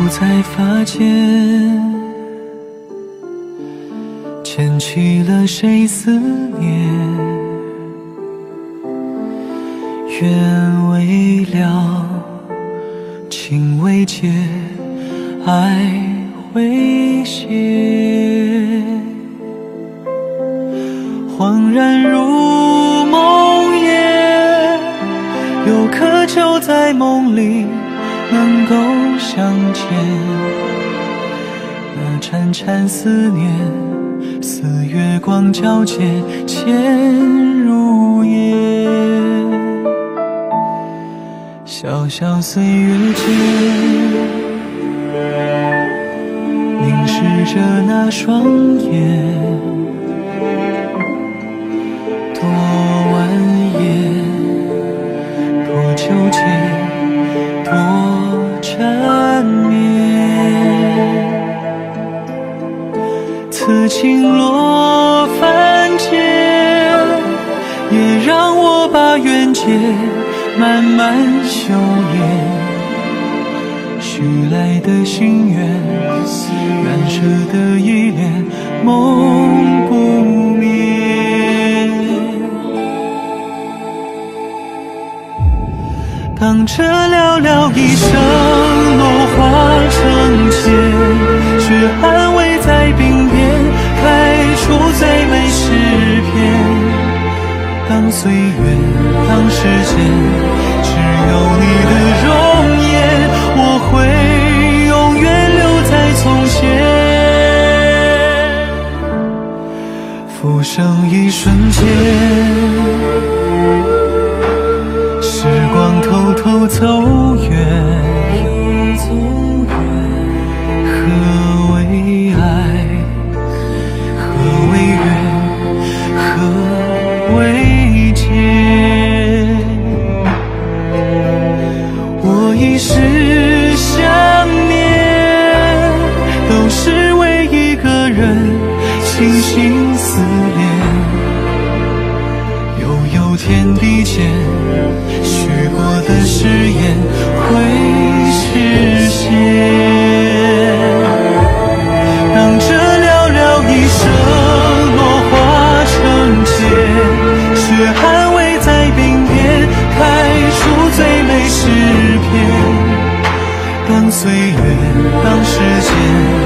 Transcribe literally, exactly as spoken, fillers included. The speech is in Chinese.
在发间，牵起了谁思念？愿未了，情未结，爱未歇。恍然如梦魇，又渴求在梦里能够相见。那潺潺思念，似月光皎洁，潜入夜。潇潇岁月间，凝视着那双眼，多蜿蜒，多纠结，多缠绵。此情落凡间，也让我把缘结慢慢修炼。许来的心愿，难舍的依恋，梦不眠。当这寥寥一生落花成茧，却安慰在鬓边，开出最美诗篇。当岁月，当时间，只有你的容颜，我会永远留在从前。浮生一瞬间，时光偷偷走远。何为爱？何为缘？何为劫？我一世想念，都是为一个人倾心思念。悠悠天地间，许过的誓言会实现。当这寥寥一生落花成茧，却安慰在鬓边，开出最美诗篇。当岁月，当时间，